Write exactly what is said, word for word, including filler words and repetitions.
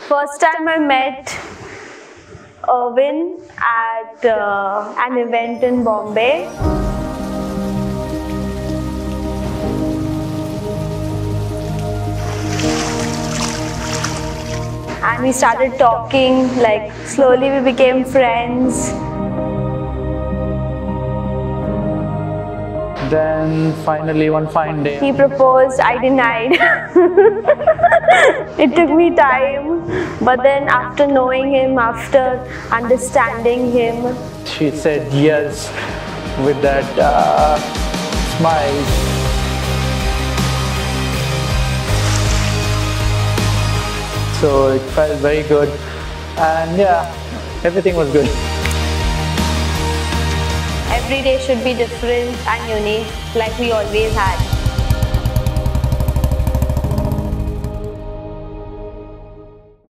First time I met Irwin at uh, an event in Bombay. And we started talking, like slowly we became friends. Then finally one fine day He proposed, I denied. It took me time, but then after knowing him, after understanding him, she said yes with that uh, smile. So it felt very good, and yeah, everything was good. every day should be different and unique like we always had.